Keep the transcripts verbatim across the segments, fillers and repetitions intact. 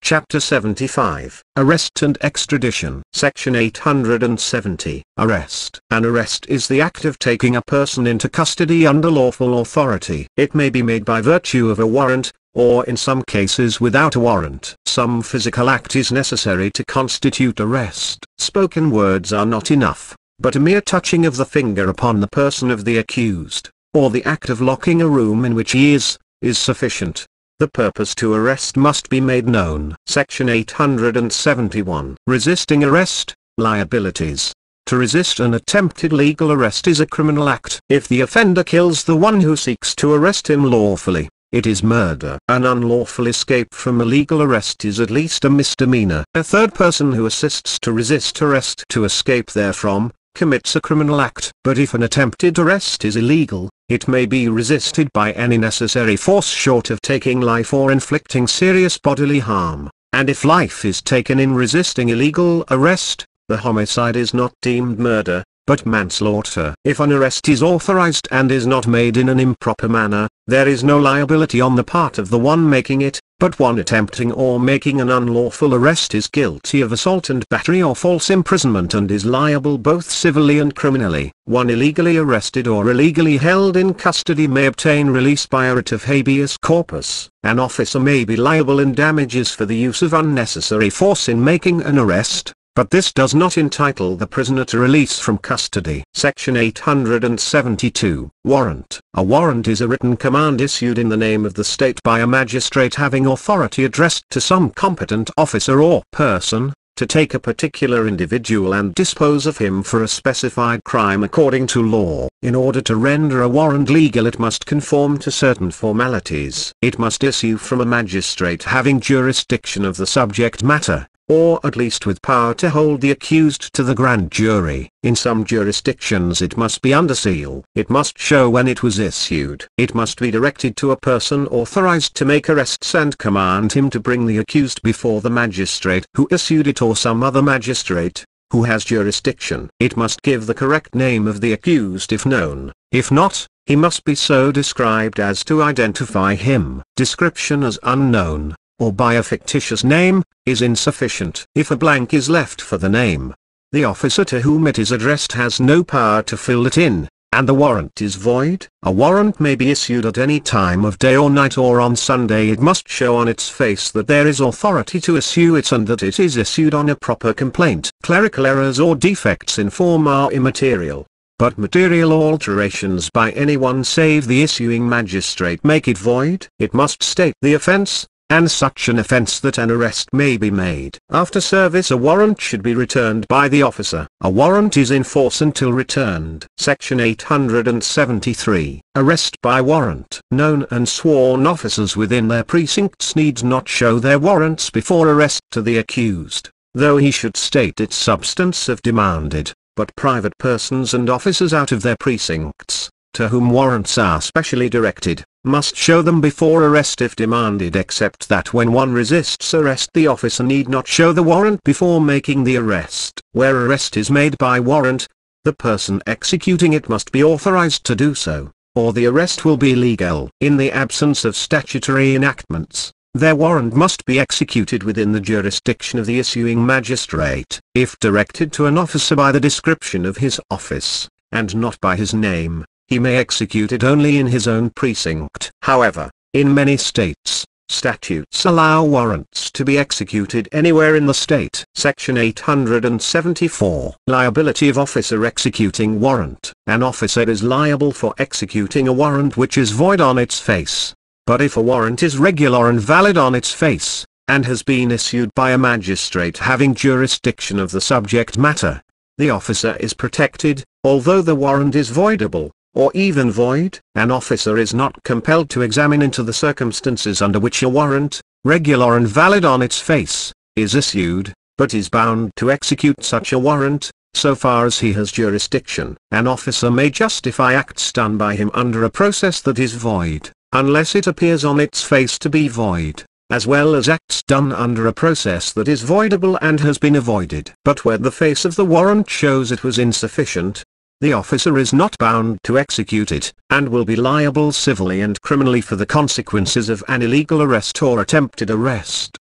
Chapter seventy-five. Arrest and Extradition. Section eight hundred seventy. Arrest. An arrest is the act of taking a person into custody under lawful authority. It may be made by virtue of a warrant, or in some cases without a warrant. Some physical act is necessary to constitute arrest. Spoken words are not enough, but a mere touching of the finger upon the person of the accused, or the act of locking a room in which he is, is sufficient. The purpose to arrest must be made known. Section eight hundred seventy-one. Resisting arrest. Liabilities. To resist an attempted legal arrest is a criminal act. If the offender kills the one who seeks to arrest him lawfully, it is murder. An unlawful escape from a legal arrest is at least a misdemeanor. A third person who assists to resist arrest to escape therefrom, commits a criminal act. But if an attempted arrest is illegal, it may be resisted by any necessary force short of taking life or inflicting serious bodily harm, and if life is taken in resisting illegal arrest, the homicide is not deemed murder, but manslaughter. If an arrest is authorized and is not made in an improper manner, there is no liability on the part of the one making it, but one attempting or making an unlawful arrest is guilty of assault and battery or false imprisonment and is liable both civilly and criminally. One illegally arrested or illegally held in custody may obtain release by a writ of habeas corpus. An officer may be liable in damages for the use of unnecessary force in making an arrest, but this does not entitle the prisoner to release from custody. Section eight hundred seventy-two. Warrant. A warrant is a written command issued in the name of the state by a magistrate having authority addressed to some competent officer or person, to take a particular individual and dispose of him for a specified crime according to law. In order to render a warrant legal, it must conform to certain formalities. It must issue from a magistrate having jurisdiction of the subject matter, or at least with power to hold the accused to the grand jury. In some jurisdictions it must be under seal. It must show when it was issued. It must be directed to a person authorized to make arrests and command him to bring the accused before the magistrate who issued it or some other magistrate, who has jurisdiction. It must give the correct name of the accused if known. If not, he must be so described as to identify him. Description as unknown, or by a fictitious name, is insufficient. If a blank is left for the name, the officer to whom it is addressed has no power to fill it in, and the warrant is void. A warrant may be issued at any time of day or night or on Sunday. It must show on its face that there is authority to issue it and that it is issued on a proper complaint. Clerical errors or defects in form are immaterial, but material alterations by anyone save the issuing magistrate make it void. It must state the offense, and such an offense that an arrest may be made. After service a warrant should be returned by the officer. A warrant is in force until returned. Section eight hundred seventy-three. Arrest by warrant. Known and sworn officers within their precincts need not show their warrants before arrest to the accused, though he should state its substance if demanded, but private persons and officers out of their precincts, to whom warrants are specially directed, must show them before arrest if demanded, except that when one resists arrest the officer need not show the warrant before making the arrest. Where arrest is made by warrant, the person executing it must be authorized to do so, or the arrest will be legal. In the absence of statutory enactments, their warrant must be executed within the jurisdiction of the issuing magistrate. If directed to an officer by the description of his office, and not by his name, he may execute it only in his own precinct. However, in many states, statutes allow warrants to be executed anywhere in the state. Section eight hundred seventy-four. Liability of officer executing warrant. An officer is liable for executing a warrant which is void on its face. But if a warrant is regular and valid on its face, and has been issued by a magistrate having jurisdiction of the subject matter, the officer is protected, although the warrant is voidable, or even void. An officer is not compelled to examine into the circumstances under which a warrant, regular and valid on its face, is issued, but is bound to execute such a warrant, so far as he has jurisdiction. An officer may justify acts done by him under a process that is void, unless it appears on its face to be void, as well as acts done under a process that is voidable and has been avoided. But where the face of the warrant shows it was insufficient, the officer is not bound to execute it, and will be liable civilly and criminally for the consequences of an illegal arrest or attempted arrest.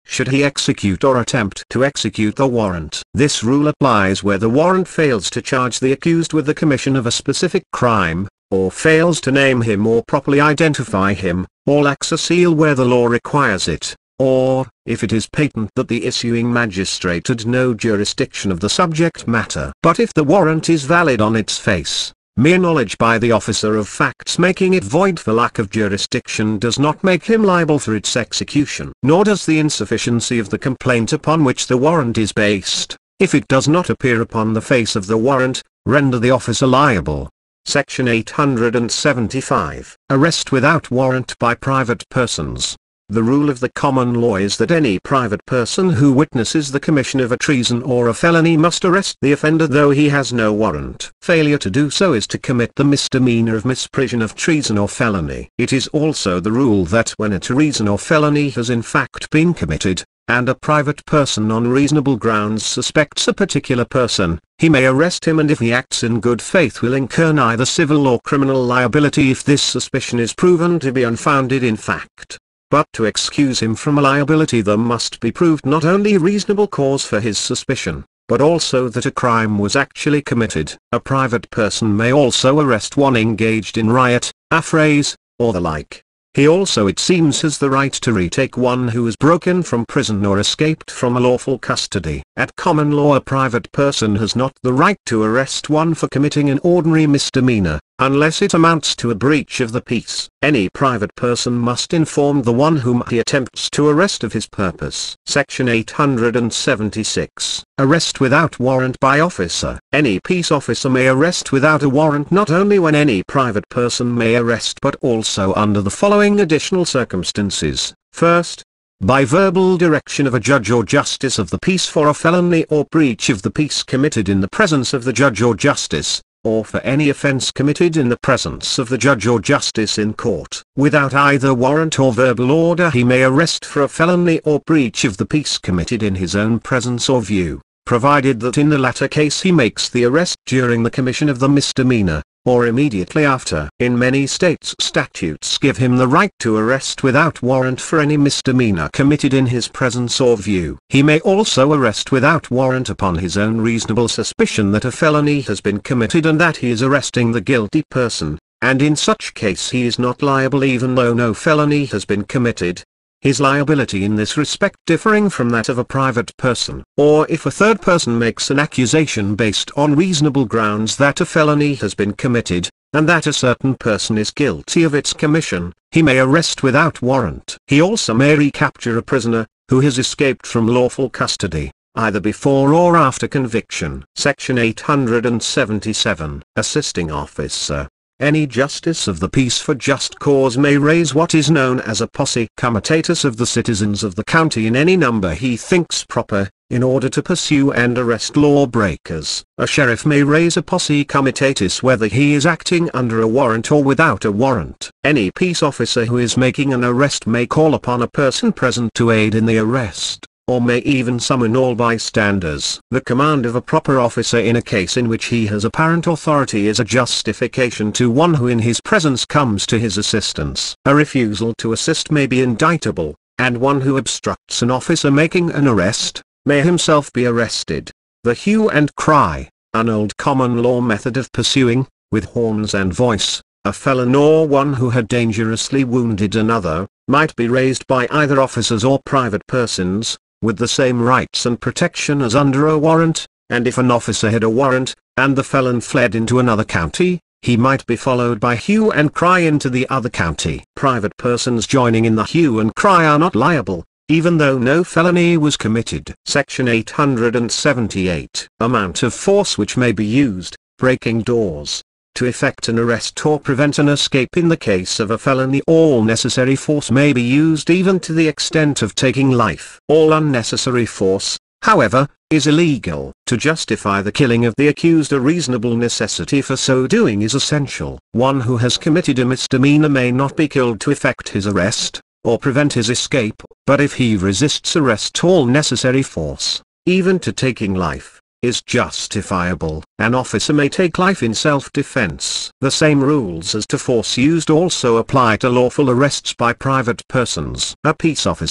should he execute or attempt to execute the warrant. This rule applies where the warrant fails to charge the accused with the commission of a specific crime, or fails to name him or properly identify him, or lacks a seal where the law requires it, or, if it is patent that the issuing magistrate had no jurisdiction of the subject matter. But if the warrant is valid on its face, mere knowledge by the officer of facts making it void for lack of jurisdiction does not make him liable for its execution. Nor does the insufficiency of the complaint upon which the warrant is based, if it does not appear upon the face of the warrant, render the officer liable. Section eight hundred seventy-five. Arrest without warrant by private persons. The rule of the common law is that any private person who witnesses the commission of a treason or a felony must arrest the offender though he has no warrant. Failure to do so is to commit the misdemeanor of misprision of treason or felony. It is also the rule that when a treason or felony has in fact been committed, and a private person on reasonable grounds suspects a particular person, he may arrest him and if he acts in good faith will incur neither civil or criminal liability if this suspicion is proven to be unfounded in fact. But to excuse him from a liability there must be proved not only reasonable cause for his suspicion, but also that a crime was actually committed. A private person may also arrest one engaged in riot, affrays, or the like. He also it seems has the right to retake one who has broken from prison or escaped from a lawful custody. At common law a private person has not the right to arrest one for committing an ordinary misdemeanor, unless it amounts to a breach of the peace. Any private person must inform the one whom he attempts to arrest of his purpose. Section eight hundred seventy-six. Arrest without warrant by officer. Any peace officer may arrest without a warrant not only when any private person may arrest but also under the following additional circumstances. First, by verbal direction of a judge or justice of the peace for a felony or breach of the peace committed in the presence of the judge or justice, or for any offense committed in the presence of the judge or justice in court. Without either warrant or verbal order he may arrest for a felony or breach of the peace committed in his own presence or view, provided that in the latter case he makes the arrest during the commission of the misdemeanor, or immediately after. In many states statutes give him the right to arrest without warrant for any misdemeanor committed in his presence or view. He may also arrest without warrant upon his own reasonable suspicion that a felony has been committed and that he is arresting the guilty person, and in such case he is not liable even though no felony has been committed, his liability in this respect differing from that of a private person. Or if a third person makes an accusation based on reasonable grounds that a felony has been committed, and that a certain person is guilty of its commission, he may arrest without warrant. He also may recapture a prisoner, who has escaped from lawful custody, either before or after conviction. Section eight hundred seventy-seven. Assisting officer. Any justice of the peace for just cause may raise what is known as a posse comitatus of the citizens of the county in any number he thinks proper, in order to pursue and arrest lawbreakers. A sheriff may raise a posse comitatus whether he is acting under a warrant or without a warrant. Any peace officer who is making an arrest may call upon a person present to aid in the arrest, or may even summon all bystanders. The command of a proper officer in a case in which he has apparent authority is a justification to one who in his presence comes to his assistance. A refusal to assist may be indictable, and one who obstructs an officer making an arrest, may himself be arrested. The hue and cry, an old common law method of pursuing, with horns and voice, a felon or one who had dangerously wounded another, might be raised by either officers or private persons, with the same rights and protection as under a warrant, and if an officer had a warrant, and the felon fled into another county, he might be followed by hue and cry into the other county. Private persons joining in the hue and cry are not liable, even though no felony was committed. Section eight hundred seventy-eight. Amount of force which may be used, breaking doors, to effect an arrest or prevent an escape. In the case of a felony all necessary force may be used even to the extent of taking life. All unnecessary force, however, is illegal. To justify the killing of the accused a reasonable necessity for so doing is essential. One who has committed a misdemeanor may not be killed to effect his arrest, or prevent his escape, but if he resists arrest all necessary force, even to taking life, is justifiable. An officer may take life in self-defense. The same rules as to force used also apply to lawful arrests by private persons. A peace officer,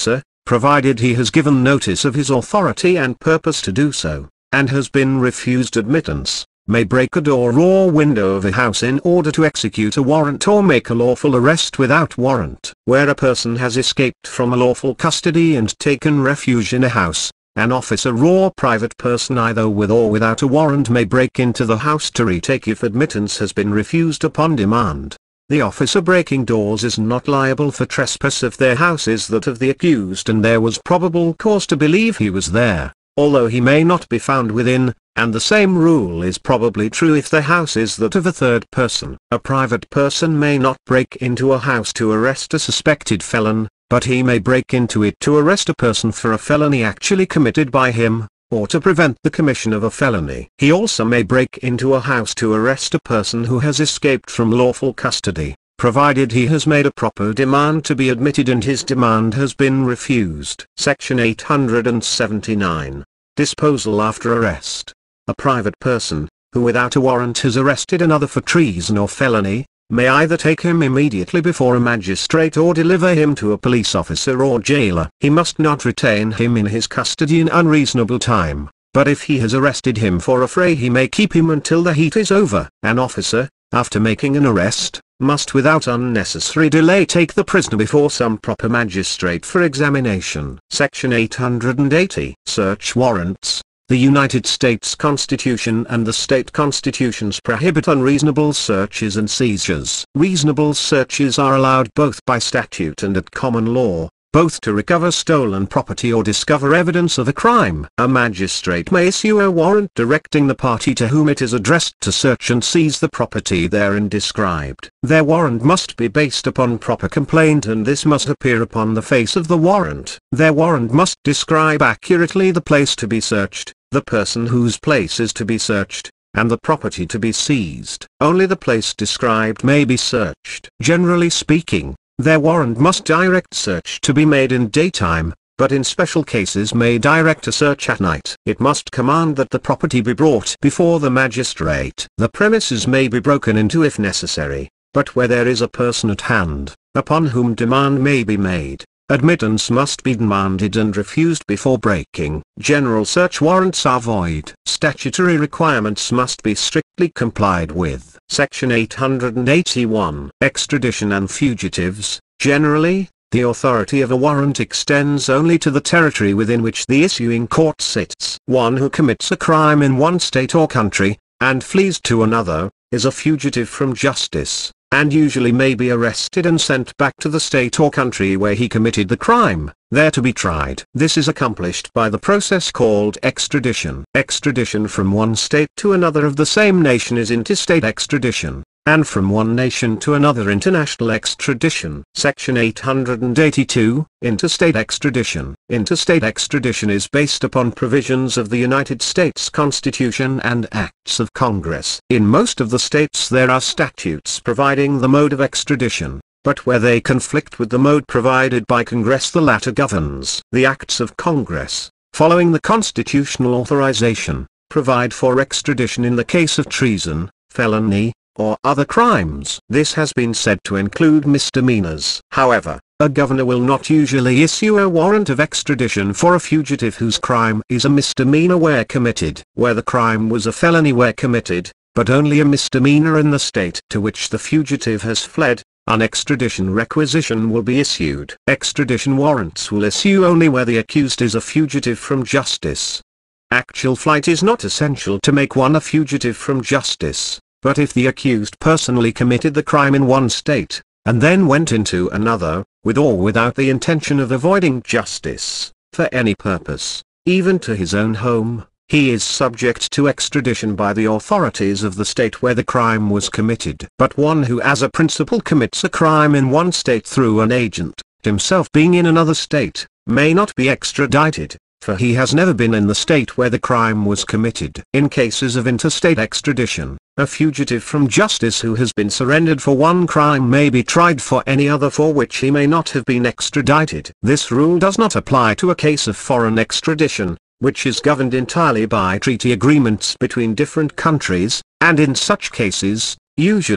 provided he has given notice of his authority and purpose to do so, and has been refused admittance, may break a door or window of a house in order to execute a warrant or make a lawful arrest without warrant. Where a person has escaped from a lawful custody and taken refuge in a house, an officer or private person either with or without a warrant may break into the house to retake if admittance has been refused upon demand. The officer breaking doors is not liable for trespass if their house is that of the accused and there was probable cause to believe he was there, although he may not be found within, and the same rule is probably true if the house is that of a third person. A private person may not break into a house to arrest a suspected felon, but he may break into it to arrest a person for a felony actually committed by him, or to prevent the commission of a felony. He also may break into a house to arrest a person who has escaped from lawful custody, provided he has made a proper demand to be admitted and his demand has been refused. Section eight hundred seventy-nine. Disposal after arrest. A private person, who without a warrant has arrested another for treason or felony, may either take him immediately before a magistrate or deliver him to a police officer or jailer. He must not retain him in his custody an unreasonable time, but if he has arrested him for a fray he may keep him until the heat is over. An officer, after making an arrest, must without unnecessary delay take the prisoner before some proper magistrate for examination. Section eight hundred eighty. Search warrants. The United States Constitution and the state constitutions prohibit unreasonable searches and seizures. Reasonable searches are allowed both by statute and at common law, both to recover stolen property or discover evidence of a crime. A magistrate may issue a warrant directing the party to whom it is addressed to search and seize the property therein described. Their warrant must be based upon proper complaint and this must appear upon the face of the warrant. Their warrant must describe accurately the place to be searched, the person whose place is to be searched, and the property to be seized. Only the place described may be searched. Generally speaking, their warrant must direct search to be made in daytime, but in special cases may direct a search at night. It must command that the property be brought before the magistrate. The premises may be broken into if necessary, but where there is a person at hand, upon whom demand may be made, admittance must be demanded and refused before breaking. General search warrants are void. Statutory requirements must be strictly complied with. Section eight hundred eighty-one. Extradition and fugitives. Generally, the authority of a warrant extends only to the territory within which the issuing court sits. One who commits a crime in one state or country, and flees to another, is a fugitive from justice, and usually may be arrested and sent back to the state or country where he committed the crime, there to be tried. This is accomplished by the process called extradition. Extradition from one state to another of the same nation is interstate extradition, and from one nation to another international extradition. Section eight hundred eighty-two. Interstate extradition. Interstate extradition is based upon provisions of the United States Constitution and acts of Congress. In most of the states there are statutes providing the mode of extradition, but where they conflict with the mode provided by Congress the latter governs. The acts of Congress, following the constitutional authorization, provide for extradition in the case of treason, felony, or other crimes. This has been said to include misdemeanors. However, a governor will not usually issue a warrant of extradition for a fugitive whose crime is a misdemeanor where committed, where the crime was a felony where committed, but only a misdemeanor in the state to which the fugitive has fled. An extradition requisition will be issued. Extradition warrants will issue only where the accused is a fugitive from justice. Actual flight is not essential to make one a fugitive from justice, but if the accused personally committed the crime in one state, and then went into another, with or without the intention of avoiding justice, for any purpose, even to his own home, he is subject to extradition by the authorities of the state where the crime was committed. But one who as a principal commits a crime in one state through an agent, himself being in another state, may not be extradited, for he has never been in the state where the crime was committed. In cases of interstate extradition, a fugitive from justice who has been surrendered for one crime may be tried for any other for which he may not have been extradited. This rule does not apply to a case of foreign extradition, which is governed entirely by treaty agreements between different countries, and in such cases, usually,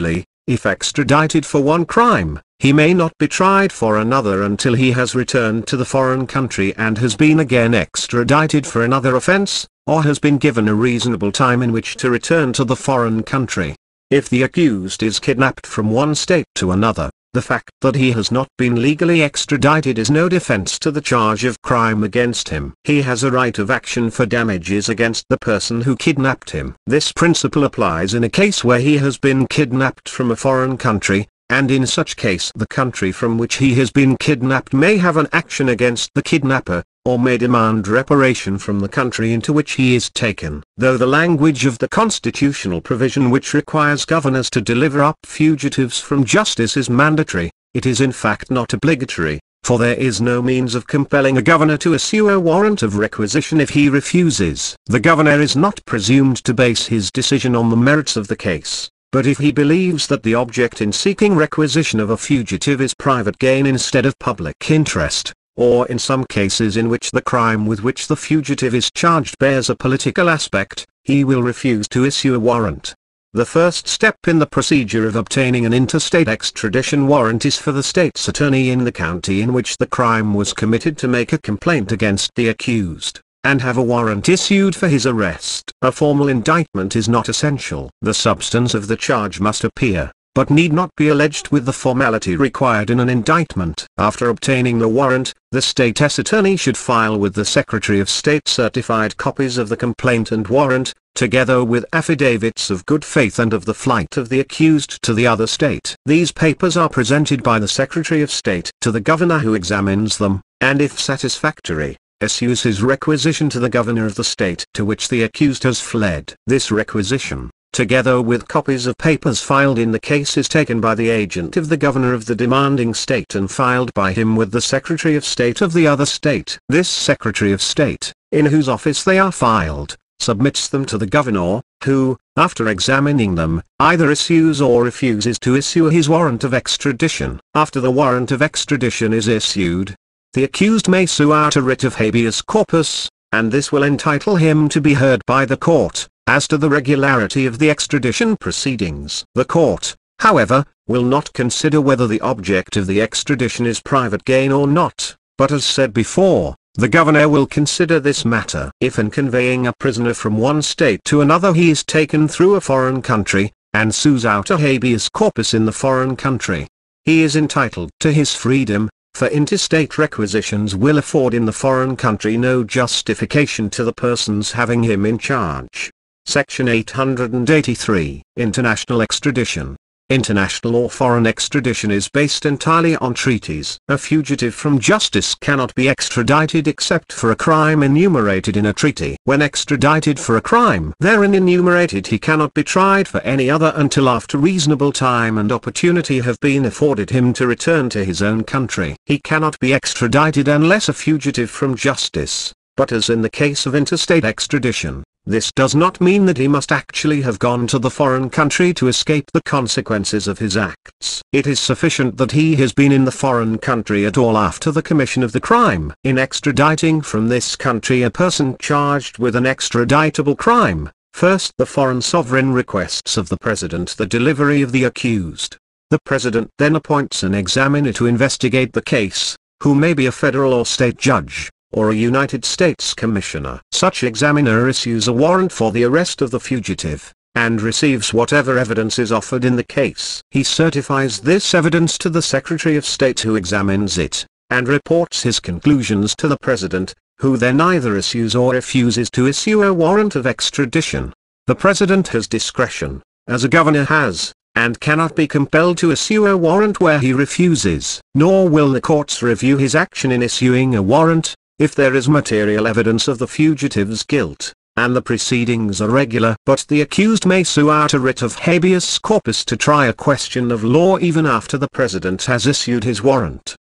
If extradited for one crime, he may not be tried for another until he has returned to the foreign country and has been again extradited for another offense, or has been given a reasonable time in which to return to the foreign country. If the accused is kidnapped from one state to another, the fact that he has not been legally extradited is no defense to the charge of crime against him. He has a right of action for damages against the person who kidnapped him. This principle applies in a case where he has been kidnapped from a foreign country, and in such case the country from which he has been kidnapped may have an action against the kidnapper, or may demand reparation from the country into which he is taken. Though the language of the constitutional provision which requires governors to deliver up fugitives from justice is mandatory, it is in fact not obligatory, for there is no means of compelling a governor to issue a warrant of requisition if he refuses. The governor is not presumed to base his decision on the merits of the case, but if he believes that the object in seeking requisition of a fugitive is private gain instead of public interest, or in some cases in which the crime with which the fugitive is charged bears a political aspect, he will refuse to issue a warrant. The first step in the procedure of obtaining an interstate extradition warrant is for the state's attorney in the county in which the crime was committed to make a complaint against the accused, and have a warrant issued for his arrest. A formal indictment is not essential. The substance of the charge must appear, but need not be alleged with the formality required in an indictment. After obtaining the warrant, the state's attorney should file with the Secretary of State certified copies of the complaint and warrant, together with affidavits of good faith and of the flight of the accused to the other state. These papers are presented by the Secretary of State to the governor, who examines them, and if satisfactory, issues his requisition to the governor of the state to which the accused has fled. This requisition, together with copies of papers filed in the case, is taken by the agent of the governor of the demanding state and filed by him with the Secretary of State of the other state. This Secretary of State, in whose office they are filed, submits them to the governor, who, after examining them, either issues or refuses to issue his warrant of extradition. After the warrant of extradition is issued, the accused may sue out a writ of habeas corpus, and this will entitle him to be heard by the court. As to the regularity of the extradition proceedings, the court, however, will not consider whether the object of the extradition is private gain or not, but as said before, the governor will consider this matter. If in conveying a prisoner from one state to another he is taken through a foreign country, and sues out a habeas corpus in the foreign country, he is entitled to his freedom, for interstate requisitions will afford in the foreign country no justification to the persons having him in charge. Section eight hundred eighty-three. International extradition. International or foreign extradition is based entirely on treaties. A fugitive from justice cannot be extradited except for a crime enumerated in a treaty. When extradited for a crime therein enumerated, he cannot be tried for any other until after reasonable time and opportunity have been afforded him to return to his own country. He cannot be extradited unless a fugitive from justice, but as in the case of interstate extradition, this does not mean that he must actually have gone to the foreign country to escape the consequences of his acts. It is sufficient that he has been in the foreign country at all after the commission of the crime. In extraditing from this country a person charged with an extraditable crime, first the foreign sovereign requests of the President the delivery of the accused. The President then appoints an examiner to investigate the case, who may be a federal or state judge, or a United States commissioner. Such examiner issues a warrant for the arrest of the fugitive, and receives whatever evidence is offered in the case. He certifies this evidence to the Secretary of State, who examines it, and reports his conclusions to the President, who then either issues or refuses to issue a warrant of extradition. The President has discretion, as a governor has, and cannot be compelled to issue a warrant where he refuses. Nor will the courts review his action in issuing a warrant, if there is material evidence of the fugitive's guilt, and the proceedings are regular. But the accused may sue out a writ of habeas corpus to try a question of law even after the President has issued his warrant.